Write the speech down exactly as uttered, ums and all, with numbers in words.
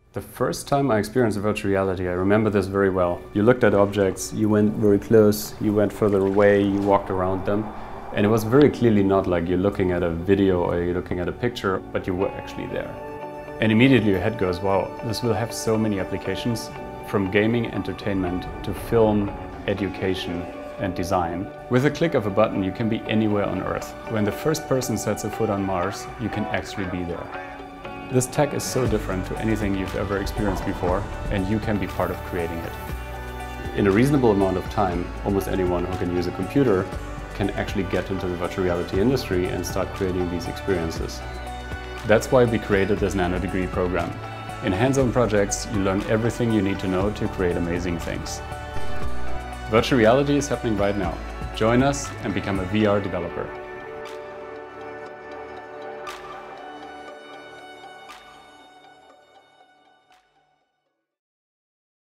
The first time I experienced virtual reality, I remember this very well. You looked at objects, you went very close, you went further away, you walked around them. And it was very clearly not like you're looking at a video or you're looking at a picture, but you were actually there. And immediately your head goes, wow, this will have so many applications, from gaming, entertainment, to film, education, and design. With a click of a button, you can be anywhere on Earth. When the first person sets a foot on Mars, you can actually be there. This tech is so different to anything you've ever experienced before, and you can be part of creating it. In a reasonable amount of time, almost anyone who can use a computer can actually get into the virtual reality industry and start creating these experiences. That's why we created this Nanodegree program. In hands-on projects, you learn everything you need to know to create amazing things. Virtual reality is happening right now. Join us and become a V R developer.